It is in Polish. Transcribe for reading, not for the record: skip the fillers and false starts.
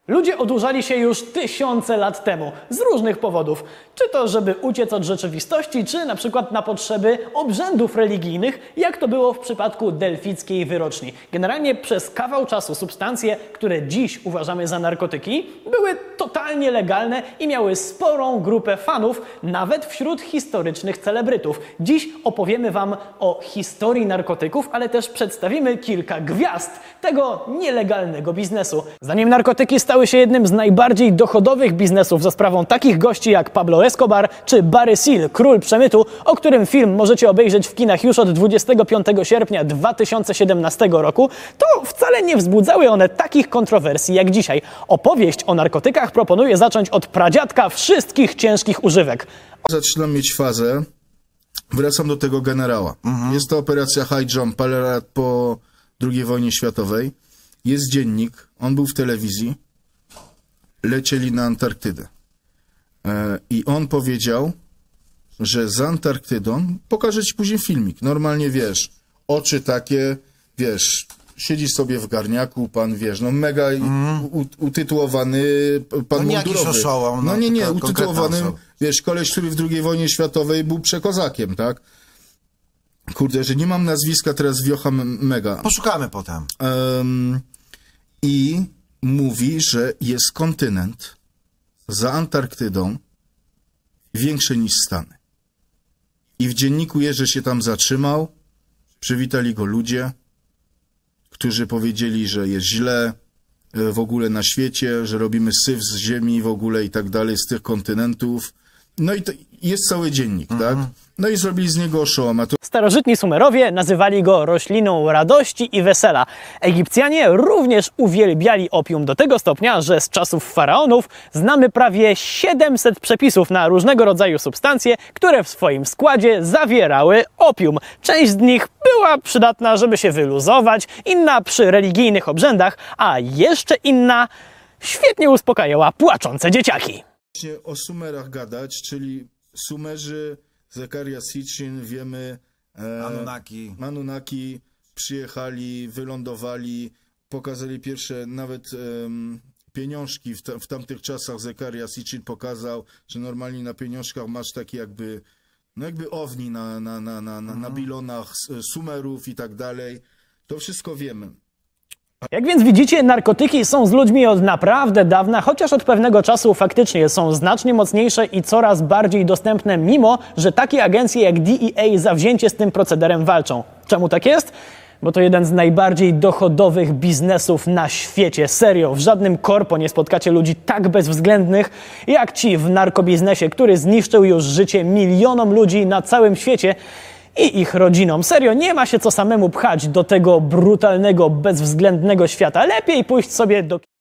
Ludzie odurzali się już tysiące lat temu z różnych powodów. Czy to, żeby uciec od rzeczywistości, czy na przykład na potrzeby obrzędów religijnych, jak to było w przypadku delfickiej wyroczni. Generalnie przez kawał czasu substancje, które dziś uważamy za narkotyki, były totalnie legalne i miały sporą grupę fanów, nawet wśród historycznych celebrytów. Dziś opowiemy Wam o historii narkotyków, ale też przedstawimy kilka gwiazd tego nielegalnego biznesu. Zanim narkotyki stały się jednym z najbardziej dochodowych biznesów za sprawą takich gości jak Pablo Escobar czy Barry Seal, król przemytu, o którym film możecie obejrzeć w kinach już od 25 sierpnia 2017 roku, to wcale nie wzbudzały one takich kontrowersji jak dzisiaj. Opowieść o narkotykach proponuję zacząć od pradziadka wszystkich ciężkich używek. Zaczynam mieć fazę, wracam do tego generała. Jest to operacja High Jump parę lat po II wojnie światowej. Jest dziennik, on był w telewizji, lecieli na Antarktydę. I on powiedział, że z Antarktydą, pokażę ci później filmik, normalnie wiesz, oczy takie, wiesz, siedzi sobie w garniaku, pan wiesz, no mega utytułowany pan mundurowy. No nie, utytułowany, wiesz, koleś, który w II wojnie światowej był przekozakiem, tak? Kurde, że nie mam nazwiska, teraz wiocha mega. Poszukamy potem. I mówi, że jest kontynent za Antarktydą większy niż Stany. I w dzienniku jest, że się tam zatrzymał, przywitali go ludzie, którzy powiedzieli, że jest źle w ogóle na świecie, że robimy syf z ziemi w ogóle i tak dalej, z tych kontynentów. No i to jest cały dziennik, tak? No i zrobili z niego oszołoma. Starożytni Sumerowie nazywali go rośliną radości i wesela. Egipcjanie również uwielbiali opium do tego stopnia, że z czasów faraonów znamy prawie 700 przepisów na różnego rodzaju substancje, które w swoim składzie zawierały opium. Część z nich była przydatna, żeby się wyluzować, inna przy religijnych obrzędach, a jeszcze inna świetnie uspokajała płaczące dzieciaki. O Sumerach gadać, czyli Sumerzy, Zecharia Sitchin, wiemy, Anunnaki przyjechali, wylądowali, pokazali pierwsze nawet pieniążki. W tamtych czasach Zecharia Sitchin pokazał, że normalnie na pieniążkach masz takie jakby, no jakby owni na bilonach Sumerów i tak dalej. To wszystko wiemy. Jak więc widzicie, narkotyki są z ludźmi od naprawdę dawna, chociaż od pewnego czasu faktycznie są znacznie mocniejsze i coraz bardziej dostępne, mimo że takie agencje jak DEA zawzięcie z tym procederem walczą. Czemu tak jest? Bo to jeden z najbardziej dochodowych biznesów na świecie. Serio, w żadnym korpo nie spotkacie ludzi tak bezwzględnych jak ci w narkobiznesie, który zniszczył już życie milionom ludzi na całym świecie i ich rodzinom. Serio, nie ma się co samemu pchać do tego brutalnego, bezwzględnego świata. Lepiej pójść sobie do